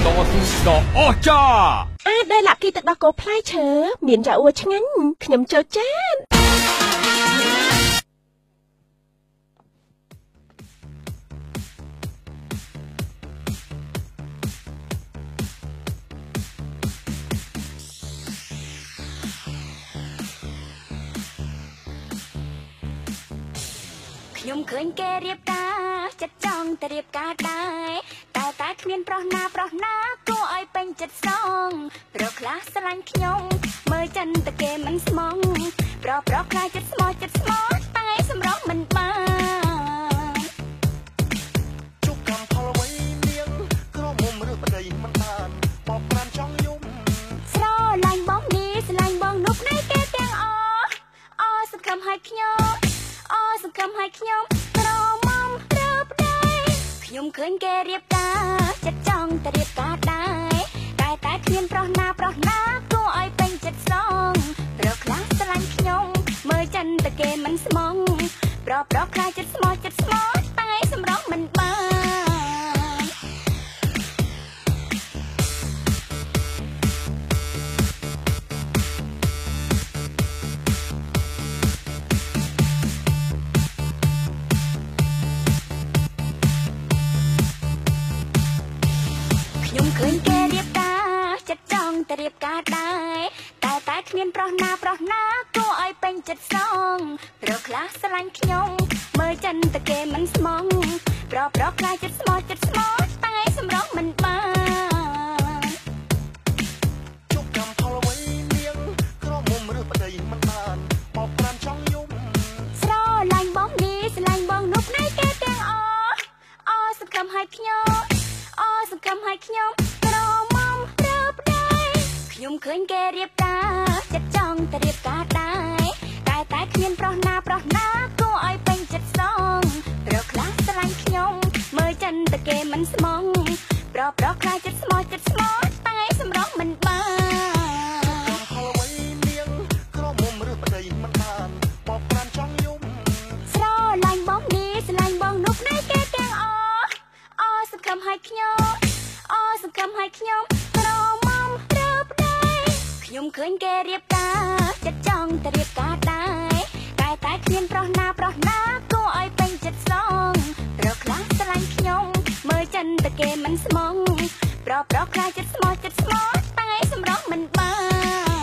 តស៊ូដ៏អស្ចារ្យអាចដែលលាក់គីទឹកដោះគោផ្លែឈើមានរ៉ាអួឆ្ងាញ់ខ្ញុំចូលចានខ្ញុំឃើញគេរៀបការចិត្តចង់តែរៀបការដែរតែគ្មានប្រុសណាគួរឲ្យពេញចិត្តសងប្រុសខ្លះស្រឡាញ់ខ្ញុំមើលចិនតែគេមិនស្មងប្រុសខ្លះចិត្តស្មោះតែសម្រស់មិនបានជប់កម្មផលអ្វីនាងក្រមុំឬប្តីមិនបានបបប្រានចង់យំស្រឡាញ់បងនេះស្រឡាញ់បងនោះផ្នែកគេទាំងអសង្ឃឹមឲ្យខ្ញុំក្រមុំរើប្តីខ្ញុំឃើញគេរៀបការចិត្តចង់តែរៀបការដែរតែគ្មានប្រុសណាគួរឲ្យពេញចិត្តសងប្រុសខ្លះស្រឡាញ់ខ្ញុំមើលចិនតែគេមិនស្មងប្រុសខ្លះចិត្តស្មោះតែសម្រស់មិនបានខ្ញុំឃើញគេរៀបការចិត្តចង់តែរៀបការដែរតែគ្មានប្រុសណាគួរឲ្យពេញចិត្តសងប្រុសខ្លះស្រឡាញ់ខ្ញុំមើលចិនតែគេមិនស្មងប្រុសខ្លះចិត្តស្មោះតែសម្រស់មិនបានជប់កម្មផលអ្វីនាងក្រមុំឬប្តីមិនបានបបប្រានចង់យំស្រឡាញ់បងនេះស្រឡាញ់បងនោះផ្នែកគេទាំងសង្ឃឹមឲ្យខ្ញុំក្រមុំរើប្តីខ្ញុំឃើញគេរៀបការចិត្តចង់តែរៀបការដែរតែគ្មានប្រុសណាគួរឲ្យពេញចិត្តសងប្រុសខ្លះស្រឡាញ់ខ្ញុំមើលចិនតែគេមិនស្មងប្រុសខ្លះចិត្តស្មោះតែសម្រស់មិនបានផលអ្វីនាងក្រមុំឬប្តីមិនបានបបប្រានចង់យំស្រឡាញ់បងនេះស្រឡាញ់បងនោះផ្នែកគេទាំងសង្ឃឹមឲ្យខ្ញុំក្រមុំរើប្តីខ្ញុំឃើញគេរៀបការចិត្តចង់តែរៀបការដែរតែគ្មានប្រុសណាគួរឲ្យពេញចិត្តសងប្រុសខ្លះស្រឡាញ់ខ្ញុំមើលចិនតែគេមិនស្មងប្រុសខ្លះចិត្តស្មោះតែសម្រស់មិនបាន